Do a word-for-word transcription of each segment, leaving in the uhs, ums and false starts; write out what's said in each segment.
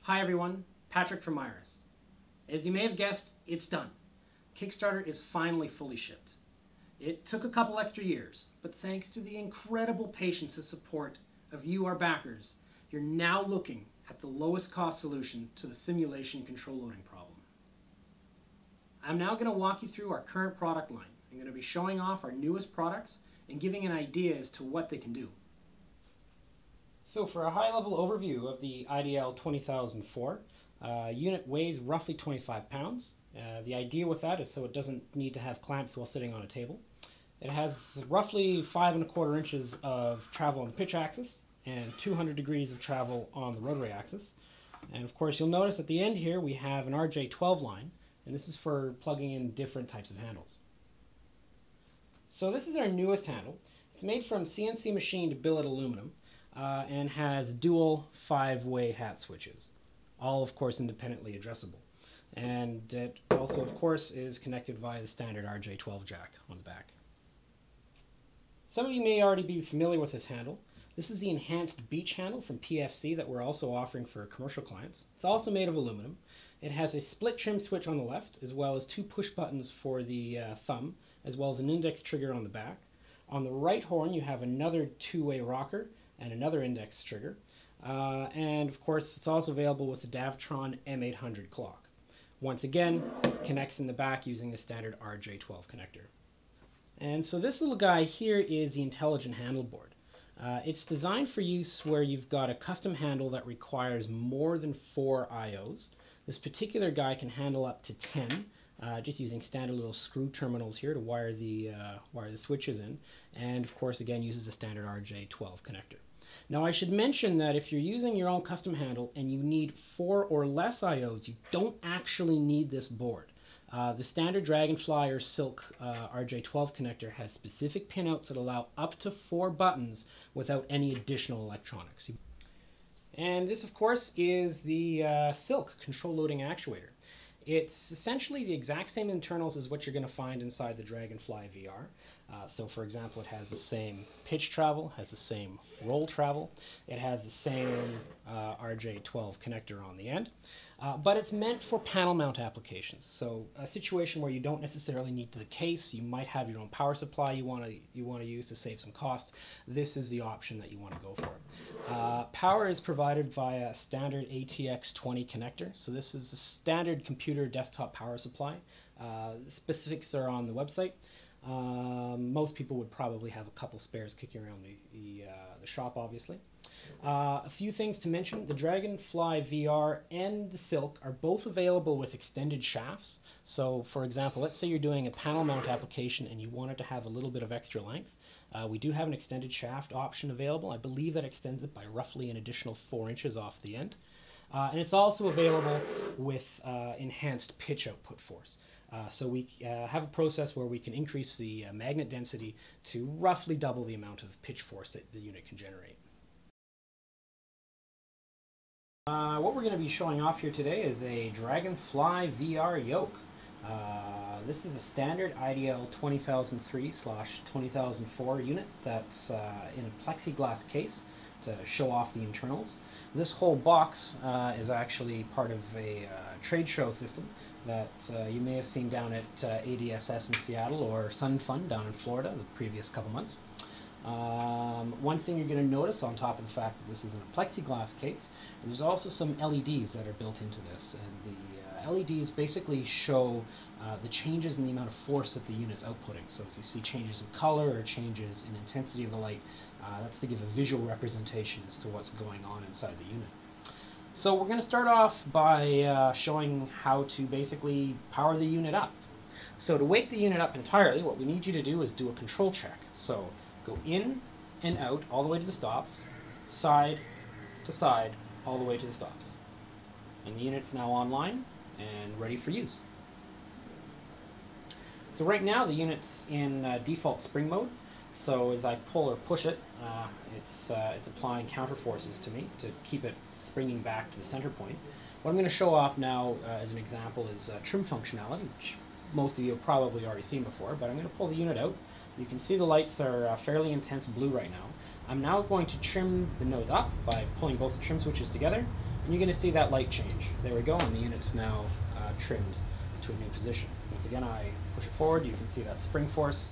Hi everyone, Patrick from Iris. As you may have guessed, it's done. Kickstarter is finally fully shipped. It took a couple extra years, but thanks to the incredible patience and support of you, our backers, you're now looking at the lowest cost solution to the simulation control loading problem. I'm now going to walk you through our current product line. I'm going to be showing off our newest products and giving an idea as to what they can do. So for a high-level overview of the I D L twenty thousand four, uh, unit weighs roughly twenty-five pounds. Uh, the idea with that is so it doesn't need to have clamps while sitting on a table. It has roughly five and a quarter inches of travel on the pitch axis and two hundred degrees of travel on the rotary axis. And of course you'll notice at the end here we have an R J twelve line, and this is for plugging in different types of handles. So this is our newest handle. It's made from C N C machined billet aluminum. Uh, and has dual five-way hat switches, all of course independently addressable. And it also of course is connected via the standard R J twelve jack on the back. Some of you may already be familiar with this handle. This is the enhanced beach handle from P F C that we're also offering for commercial clients. It's also made of aluminum. It has a split trim switch on the left, as well as two push buttons for the uh, thumb, as well as an index trigger on the back. On the right horn you have another two-way rocker and another index trigger, uh, and of course it's also available with the Davtron M eight hundred clock. Once again, connects in the back using the standard R J twelve connector. And so this little guy here is the intelligent handle board. Uh, it's designed for use where you've got a custom handle that requires more than four I Os. This particular guy can handle up to ten, uh, just using standard little screw terminals here to wire the, uh, wire the switches in, and of course again uses a standard R J twelve connector. Now I should mention that if you're using your own custom handle and you need four or less I Os, you don't actually need this board. Uh, the standard Dragonfly or Siilk uh, R J twelve connector has specific pinouts that allow up to four buttons without any additional electronics. And this of course is the uh, Siilk control loading actuator. It's essentially the exact same internals as what you're going to find inside the Dragonfly V R. Uh, so for example, it has the same pitch travel, has the same roll travel, it has the same uh, R J twelve connector on the end, uh, but it's meant for panel mount applications. So a situation where you don't necessarily need the case, you might have your own power supply you want to you want to use to save some cost. This is the option that you want to go for. Uh, power is provided via a standard A T X twenty connector. So this is a standard computer desktop power supply. Uh, specifics are on the website. Um, most people would probably have a couple spares kicking around the, the, uh, the shop, obviously. Uh, a few things to mention: the Dragonfly V R and the Siilk are both available with extended shafts. So for example, let's say you're doing a panel mount application and you wanted to have a little bit of extra length. Uh, we do have an extended shaft option available. I believe that extends it by roughly an additional four inches off the end. Uh, and it's also available with uh, enhanced pitch output force. Uh, so we uh, have a process where we can increase the uh, magnet density to roughly double the amount of pitch force that the unit can generate. Uh, what we're going to be showing off here today is a Dragonfly V R Yoke. Uh, this is a standard I D L twenty thousand three slash twenty thousand four unit that's uh, in a plexiglass case to show off the internals. This whole box uh, is actually part of a uh, trade show system that uh, you may have seen down at uh, A D S S in Seattle or Sun Fun down in Florida the previous couple months. Um, one thing you're going to notice on top of the fact that this is in a plexiglass case, there's also some L E Ds that are built into this, and the uh, L E Ds basically show uh, the changes in the amount of force that the unit's outputting. So as you see changes in color or changes in intensity of the light, uh, that's to give a visual representation as to what's going on inside the unit. So we're going to start off by uh, showing how to basically power the unit up. So to wake the unit up entirely, what we need you to do is do a control check. So go in and out all the way to the stops, side to side, all the way to the stops. And the unit's now online and ready for use. So right now the unit's in uh, default spring mode. So as I pull or push it, uh, it's, uh, it's applying counter forces to me to keep it springing back to the center point. What I'm going to show off now uh, as an example is uh, trim functionality, which most of you have probably already seen before, but I'm going to pull the unit out. You can see the lights are uh, fairly intense blue right now. I'm now going to trim the nose up by pulling both the trim switches together, And you're going to see that light change. There we go, and the unit's now uh, trimmed to a new position. Once again, I push it forward, you can see that spring force.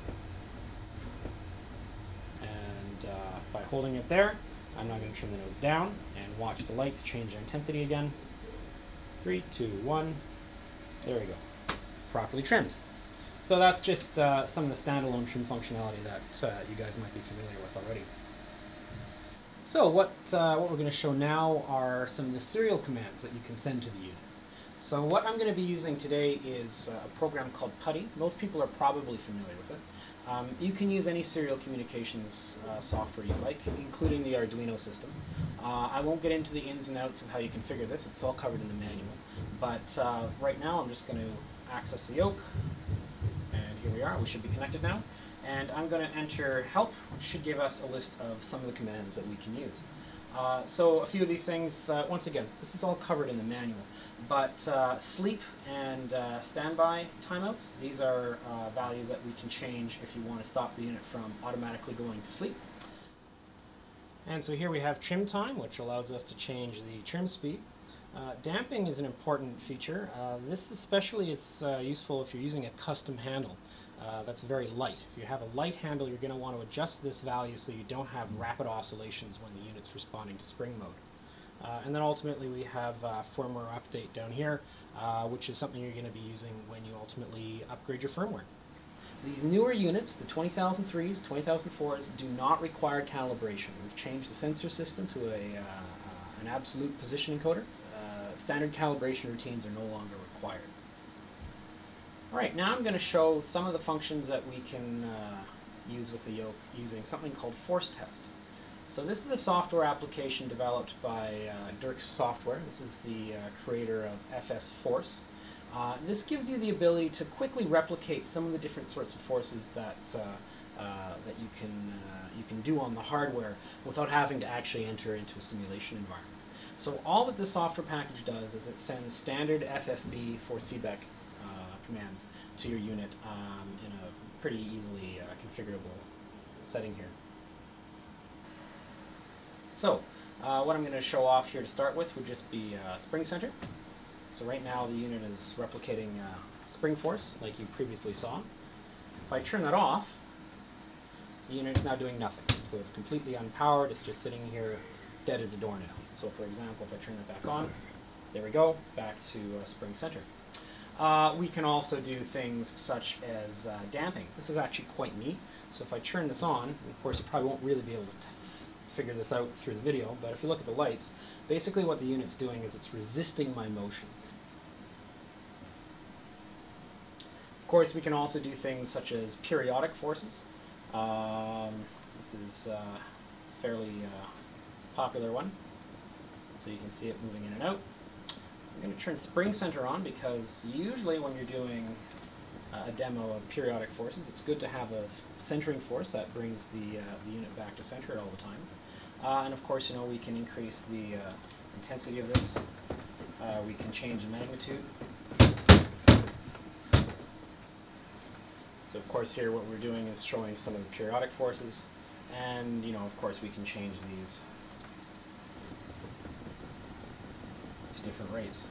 And uh, by holding it there, I'm now going to trim the nose down and watch the lights change their intensity again. Three, two, one. There we go. Properly trimmed. So that's just uh, some of the standalone trim functionality that uh, you guys might be familiar with already. So what, uh, what we're going to show now are some of the serial commands that you can send to the unit. So what I'm going to be using today is uh, a program called Putty. Most people are probably familiar with it. Um, you can use any serial communications uh, software you like, including the Arduino system. Uh, I won't get into the ins and outs of how you configure this. It's all covered in the manual. But uh, right now I'm just going to access the yoke. And here we are. We should be connected now. And I'm going to enter help, which should give us a list of some of the commands that we can use. Uh, so a few of these things, uh, once again, this is all covered in the manual, but uh, sleep and uh, standby timeouts, these are uh, values that we can change if you want to stop the unit from automatically going to sleep. And so here we have trim time, which allows us to change the trim speed. Uh, damping is an important feature. Uh, this especially is uh, useful if you're using a custom handle. Uh, that's very light. If you have a light handle, you're going to want to adjust this value so you don't have rapid oscillations when the unit's responding to spring mode. Uh, and then ultimately we have uh, firmware update down here, uh, which is something you're going to be using when you ultimately upgrade your firmware. These newer units, the twenty thousand threes, twenty thousand fours, do not require calibration. We've changed the sensor system to a, uh, uh, an absolute position encoder. Uh, standard calibration routines are no longer required. Alright, now I'm going to show some of the functions that we can uh, use with the yoke using something called force test. So this is a software application developed by uh, Dirk's Software. This is the uh, creator of F S Force. Uh, this gives you the ability to quickly replicate some of the different sorts of forces that uh, uh, that you can uh, you can do on the hardware without having to actually enter into a simulation environment. So all that this software package does is it sends standard F F B force feedback commands to your unit um, in a pretty easily uh, configurable setting here. So uh, what I'm going to show off here to start with would just be uh, spring center. So right now the unit is replicating uh, spring force like you previously saw. If I turn that off, the unit is now doing nothing. So it's completely unpowered, it's just sitting here dead as a doornail. So for example, if I turn it back on, there we go, back to uh, spring center. Uh, we can also do things such as uh, damping. This is actually quite neat. So if I turn this on, of course you probably won't really be able to figure this out through the video, but if you look at the lights, basically what the unit's doing is it's resisting my motion. Of course we can also do things such as periodic forces. Um, this is uh, a fairly uh, popular one. So you can see it moving in and out. I'm going to turn spring center on because usually when you're doing uh, a demo of periodic forces, it's good to have a centering force that brings the, uh, the unit back to center all the time. Uh, and of course, you know, we can increase the uh, intensity of this. Uh, we can change the magnitude. So of course here what we're doing is showing some of the periodic forces, and you know, of course we can change these to different rates.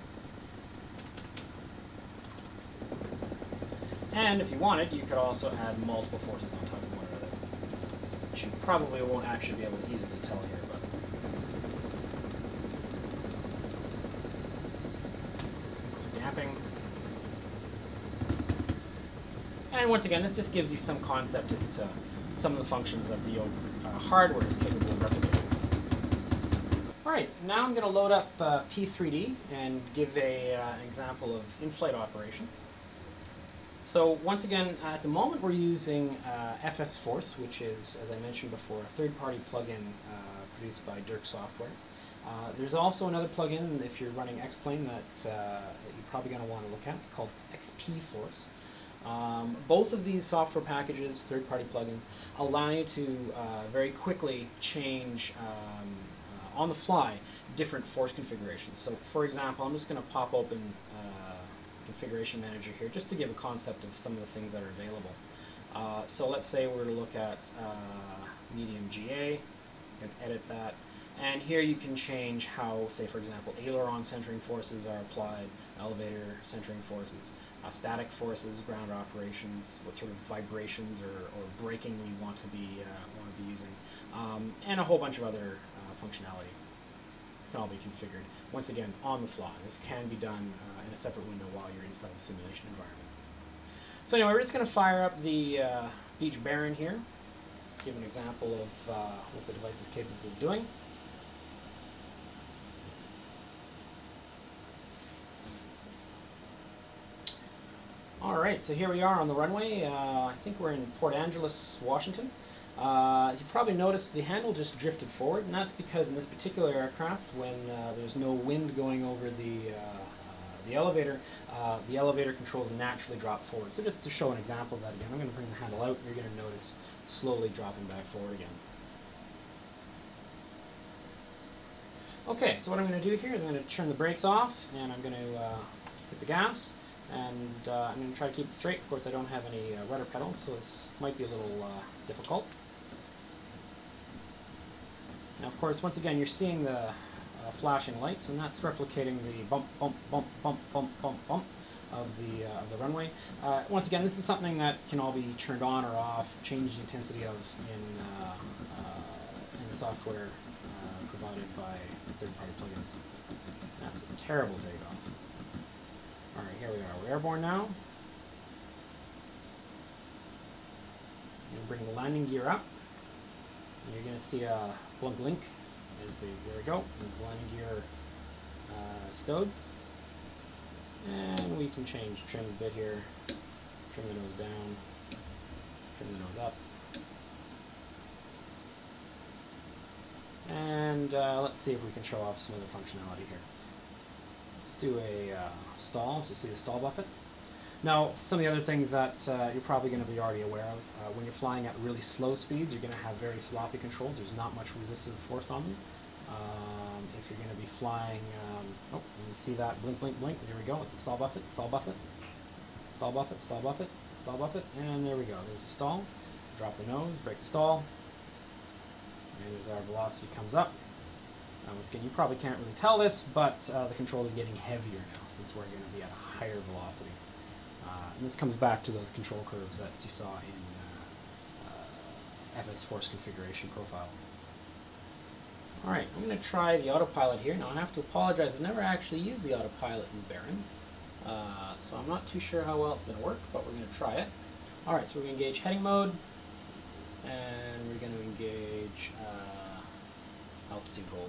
And if you wanted, you could also add multiple forces on top of one another, which you probably won't actually be able to easily tell here, but damping. And once again, this just gives you some concept as to some of the functions that the Yoke uh, hardware is capable of replicating. Alright, now I'm going to load up uh, P three D and give a, uh, an example of in-flight operations. So once again, uh, at the moment we're using uh, F S Force, which is, as I mentioned before, a third-party plugin uh, produced by Dirk Software. Uh, there's also another plugin, if you're running X-Plane, that, uh, that you're probably going to want to look at. It's called X P Force. Um, both of these software packages, third-party plugins, allow you to uh, very quickly change um, uh, on the fly different force configurations. So for example, I'm just going to pop open uh, Configuration Manager here just to give a concept of some of the things that are available. Uh, so let's say we're to look at uh, medium G A, you can edit that. And here you can change how, say for example, aileron centering forces are applied, elevator centering forces, uh, static forces, ground operations, what sort of vibrations or, or braking we want to be uh, want to be using, um, and a whole bunch of other uh, functionality can all be configured. Once again, on the fly. This can be done uh, in a separate window while you're inside the simulation environment. So anyway, we're just going to fire up the uh, Beech Baron here, give an example of uh, what the device is capable of doing. All right, so here we are on the runway. Uh, I think we're in Port Angeles, Washington. Uh, as you probably noticed, the handle just drifted forward, and that's because in this particular aircraft, when uh, there's no wind going over the, uh, uh, the elevator, uh, the elevator controls naturally drop forward. So just to show an example of that again, I'm going to bring the handle out, and you're going to notice slowly dropping back forward again. Okay, so what I'm going to do here is I'm going to turn the brakes off, and I'm going to uh, hit the gas. And uh, I'm going to try to keep it straight. Of course, I don't have any uh, rudder pedals, so this might be a little uh, difficult. Now, of course, once again, you're seeing the uh, flashing lights, and that's replicating the bump, bump, bump, bump, bump, bump, bump of the, uh, of the runway. Uh, once again, this is something that can all be turned on or off, change the intensity of in, uh, uh, in the software uh, provided by third-party plugins. That's a terrible takeoff. All right, here we are. We're airborne now. I'm going to bring the landing gear up. And you're going to see a blink blink. As the, there we go. There's the landing gear uh, stowed. And we can change trim a bit here. Trim the nose down. Trim the nose up. And uh, let's see if we can show off some other functionality here. Let's do a uh, stall, so see the stall buffet. Now, some of the other things that uh, you're probably going to be already aware of, uh, when you're flying at really slow speeds, you're going to have very sloppy controls. There's not much resistive force on them. Um, if you're going to be flying, um, oh, you see that blink, blink, blink, there we go, it's the stall buffet, stall buffet, stall buffet, stall buffet, stall buffet, and there we go, there's the stall. Drop the nose, break the stall, and as our velocity comes up, Um, once again, you probably can't really tell this, but uh, the controls are getting heavier now since we're going to be at a higher velocity. Uh, and this comes back to those control curves that you saw in uh, uh, F S Force configuration profile. Alright, I'm going to try the autopilot here. Now I have to apologize, I've never actually used the autopilot in Baron, uh, so I'm not too sure how well it's going to work, but we're going to try it. Alright, so we're going to engage heading mode, and we're going to engage uh, altitude hold.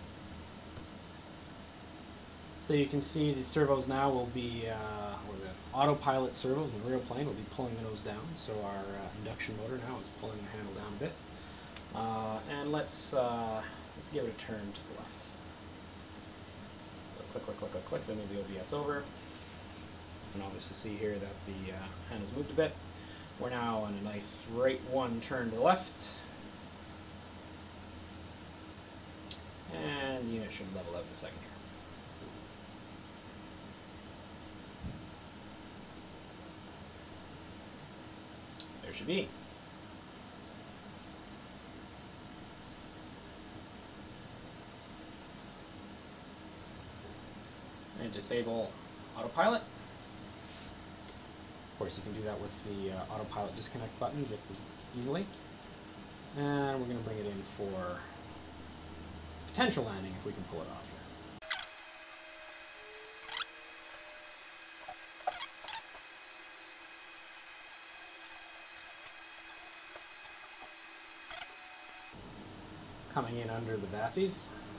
So you can see the servos now will be, uh, or the autopilot servos in the real plane will be pulling the nose down. So our uh, induction motor now is pulling the handle down a bit. Uh, and let's uh, let's give it a turn to the left. So click, click, click, click, click. So move the O B S over. You can obviously see here that the uh, handle's moved a bit. We're now on a nice right one turn to the left. And the unit should level out in a second here. There should be. And disable autopilot. Of course, you can do that with the uh, autopilot disconnect button just as easily. And we're going to bring it in for potential landing if we can pull it off here. Coming in under the bassies.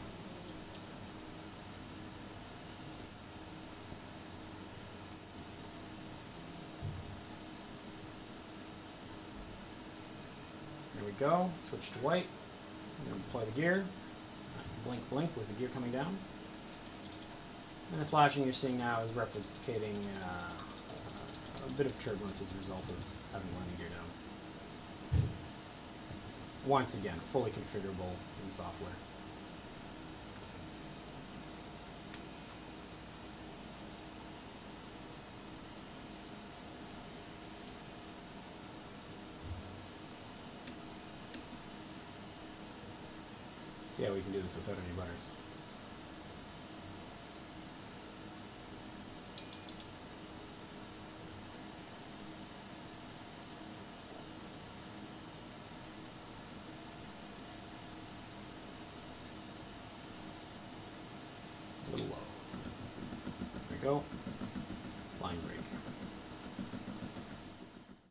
There we go. Switch to white. I'm going to deploy the gear. Blink, blink with the gear coming down. And the flashing you're seeing now is replicating uh, a bit of turbulence as a result of having landing gear down. Once again, fully configurable in software. See how we can do this without any rudders. A little low. There we go. Flying brake.